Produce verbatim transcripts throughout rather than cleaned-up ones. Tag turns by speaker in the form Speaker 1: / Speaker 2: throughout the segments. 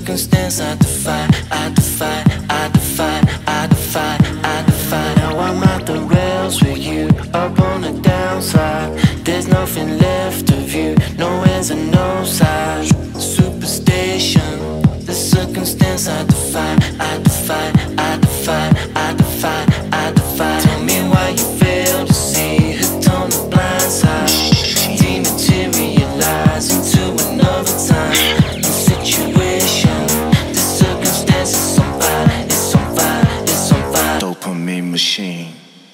Speaker 1: circumstance I defy, I defy, I defy, I defy, I defy. Now I'm at the rails with you, up on the downside. There's nothing left of you, no ends and no sides. Superstition, the circumstance I defy, I defy, I defy, I defy, I defy. Tell me why you fail to see, hooked on the blind side. Dematerialize into another time and situation. The circumstance is on fire, it's on fire, it's on fire. Dopamine machine.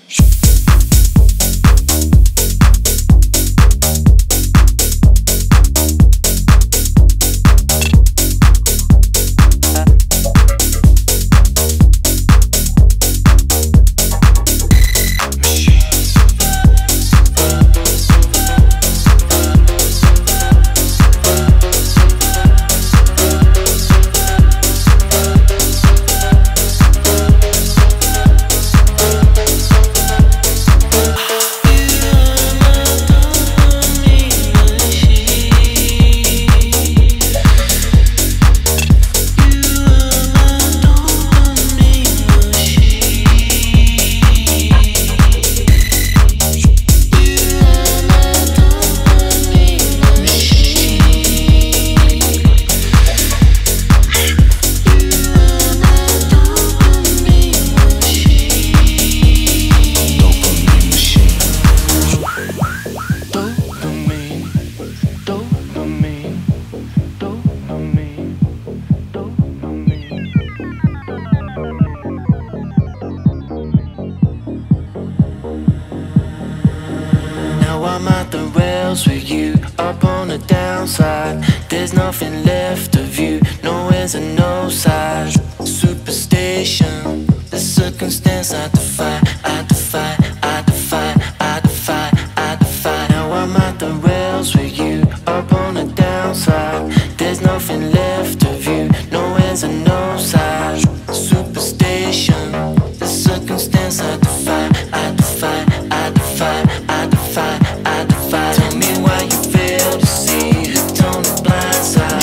Speaker 1: I'm at the rails with you, up on the downside. There's nothing left of you, no ends and no sides. Superstition, the circumstance I defy, I defy, I defy, I defy, I defy. Now I'm at the rails with you, up on the downside. There's nothing left of you, no ends and no sides. Superstition, the circumstance I defy, I defy, I defy, I defy. Tell me why you fail to see, hooked on the blind side.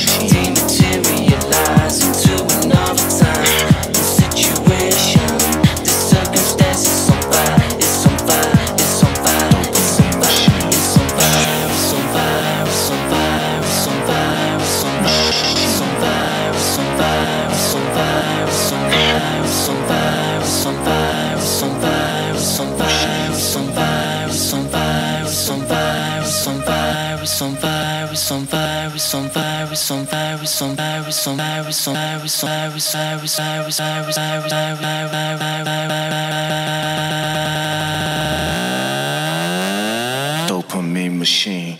Speaker 1: Dematerialize into another time and situation. The circumstance is on fire, it's on fire, it's on fire, it's on fire, it's on fire, it's on fire, it's on fire, it's on fire, it's on fire, it's on fire, it's on fire, it's on fire, it's on fire, it's on fire, it's on fire, it's on fire, it's on fire, it's on fire, it's on fire. It's on fire, it's on fire, it's on fire, it's on fire, it's on fire, it's on fire, it's on fire, it's on fire, it's on fire, it's on fire, it's on fire, it's on fire, it's on fire, it's on fire. Dopamine machine.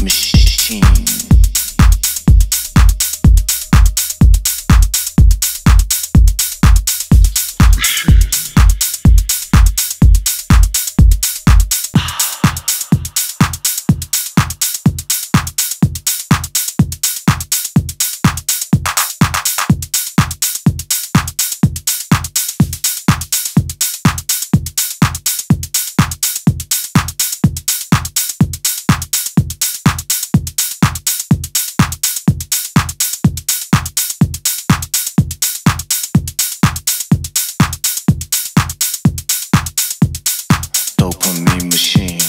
Speaker 1: machine. Dopamine machine.